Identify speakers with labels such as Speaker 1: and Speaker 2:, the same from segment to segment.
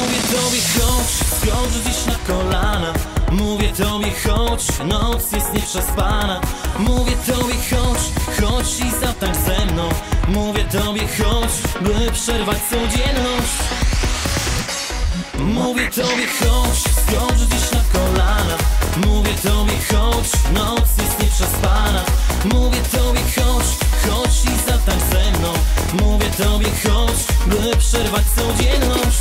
Speaker 1: Mówię tobie chodź, skocz dziś na kolana. Mówię tobie chodź, noc jest nieprzespana. Mówię tobie chodź, chodź i zatańcz ze mną. Mówię tobie chodź, by przerwać codzienność. Mówię tobie chodź, skocz dziś na kolana. Mówię tobie chodź, noc jest nieprzespana. Mówię tobie chodź, chodź i zatańcz ze mną. Mówię tobie chodź, by przerwać codzienność.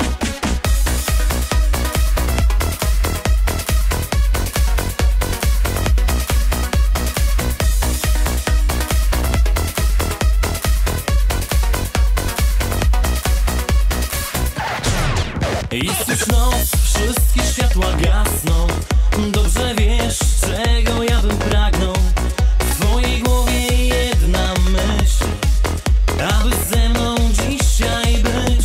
Speaker 1: Jest już noc, wszystkie światła gasną. Dobrze wiesz, czego ja bym pragnął. W twojej głowie jedna myśl, aby ze mną dzisiaj być.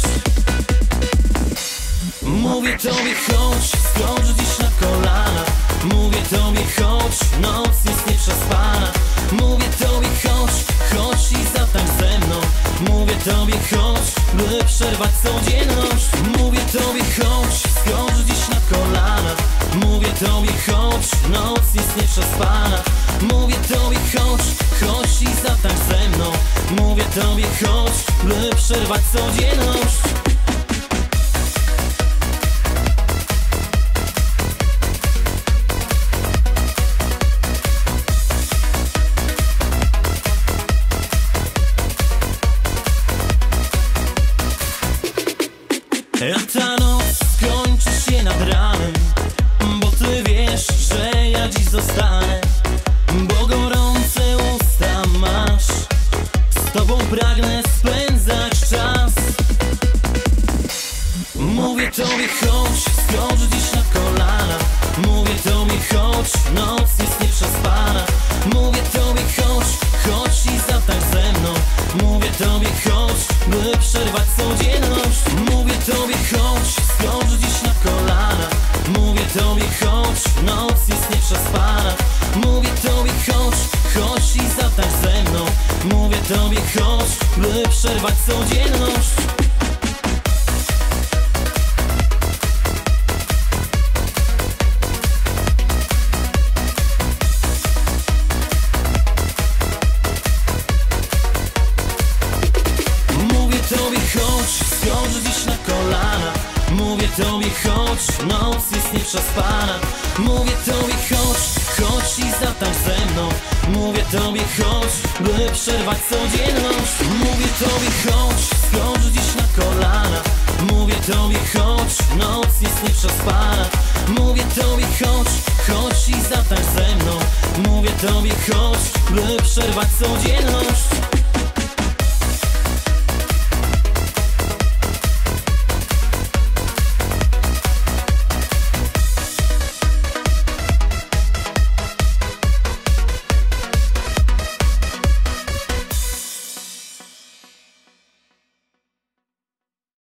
Speaker 1: Mówię tobie chodź, skocz dziś na kolana. Mówię tobie chodź, noc jest nieprzespana. Mówię tobie chodź, chodź i zatańcz ze mną. Mówię tobie chodź, by przerwać codzienność. Mówię tobie chodź, skocz dziś na kolana. Mówię tobie chodź, noc jest nieprzespana. Mówię tobie chodź, chodź i zatańcz ze mną. Mówię tobie chodź, by przerwać codzienność. A ta noc skończy się nad ranem, bo ty wiesz, że ja dziś zostanę. Bo gorące usta masz, z tobą pragnę spędzać czas. Mówię tobie chodź, skocz dziś na kolana. Mówię tobie chodź, noc jest nieprzespana. Mówię tobie chodź, chodź i zatańcz ze mną. Mówię tobie chodź, by przerwać codzienność. Mówię tobie chodź, skocz dziś na kolana. Mówię tobie chodź, noc jest nieprzespana. Mówię tobie chodź, chodź i zatańcz ze mną. Mówię tobie chodź, by przerwać codzienność. Mówię tobie chodź, skocz dziś na kolana. Mówię tobie chodź, noc jest nieprzespana. Mówię tobie chodź, chodź i zatańcz ze mną. Mówię tobie chodź, by przerwać codzienność. Mówię tobie chodź, skocz dziś na kolana. Mówię tobie chodź, noc jest nieprzespana. Mówię tobie chodź, chodź i zatańcz ze mną. Mówię tobie chodź, by przerwać codzienność.